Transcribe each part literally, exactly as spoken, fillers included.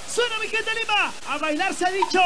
Suena mi gente Lima, a bailar se ha dicho.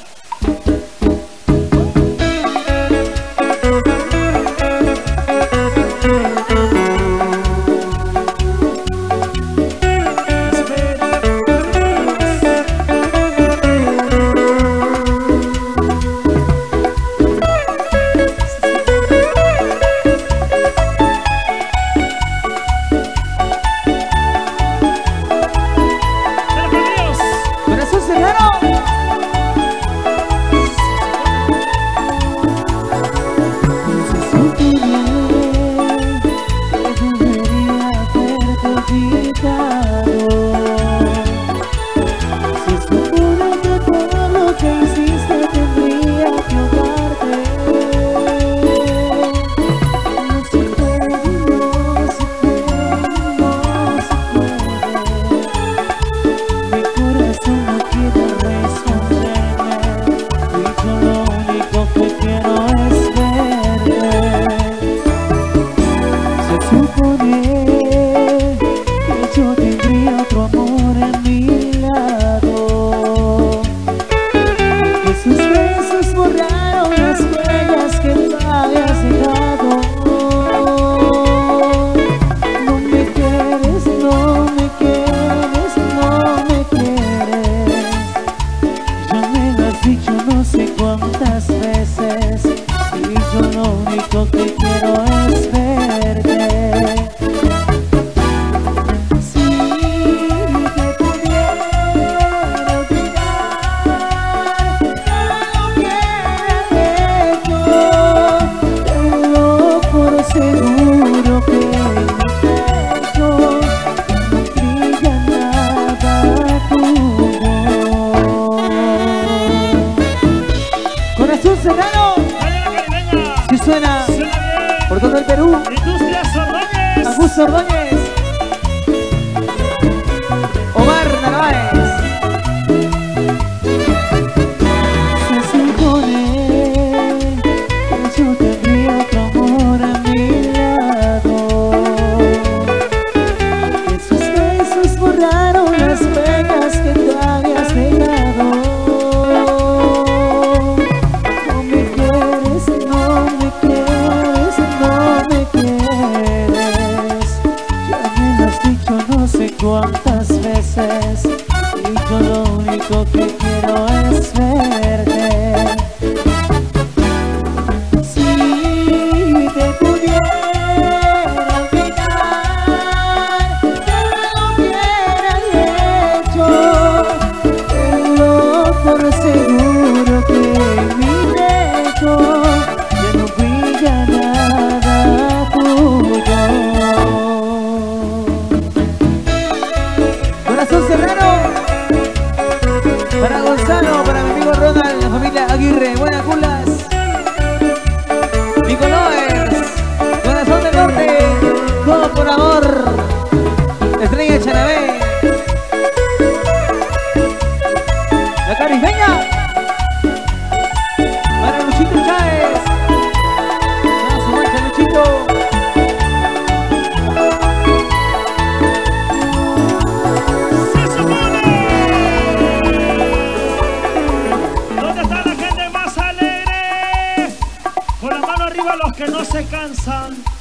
Suena por todo el Perú. Industrias Ordóñez. Augusto Ordóñez. Omar Narváez. Se supone que yo tendría otro amor a mi lado, que sus besos borraron las penas que tú habías dejado. Cuántas veces y yo lo único que quiero es verte. Si te pudiera olvidar, que lo hubiera hecho, tengo por seguro que en mi lecho ya no brilla nada tuyo. Serrano, para Gonzalo, para mi amigo Ronald, la familia Aguirre, buenas culas. Nico Loers, Corazón del Norte, todo por amor. Estrella Chanabé, la Caribeña, para Luchito Chávez, para su mancha Luchito. Los que no se cansan.